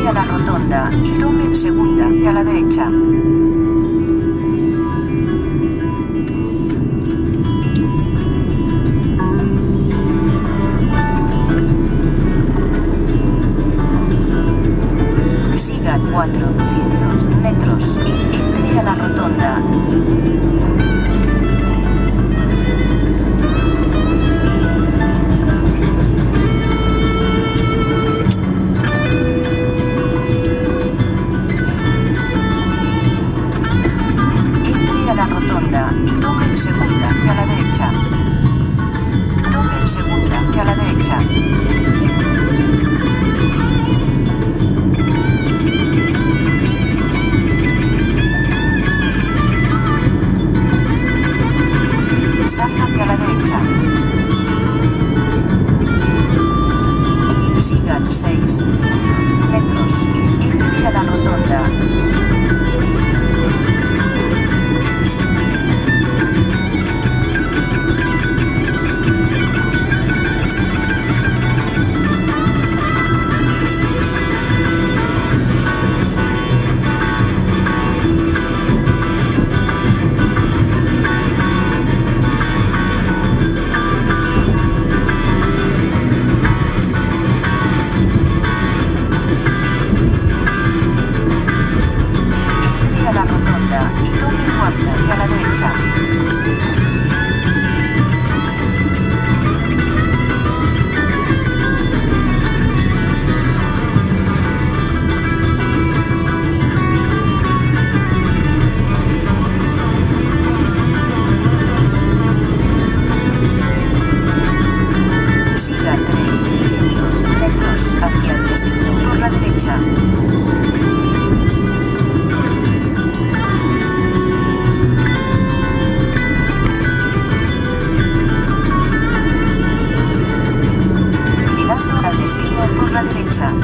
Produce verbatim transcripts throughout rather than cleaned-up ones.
Entre a la rotonda y tome segunda a la derecha. Siga cuatrocientos metros y entre a la rotonda. Entre a la rotonda y tome segunda a la derecha. Tome segunda a la derecha. Salga a la derecha. Sigan seiscientos metros y entre a la rotonda. Y tome cuarta a la derecha. Siga trescientos metros hacia el destino por la derecha. Destino por la derecha.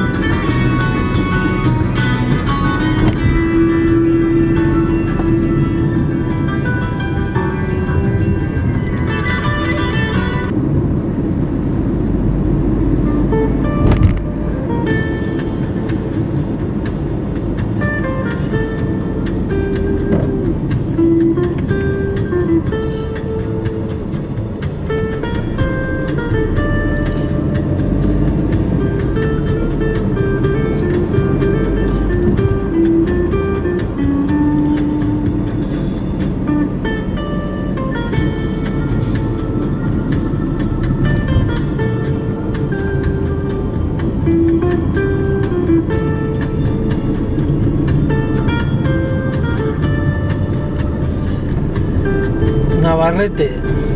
Navarrete.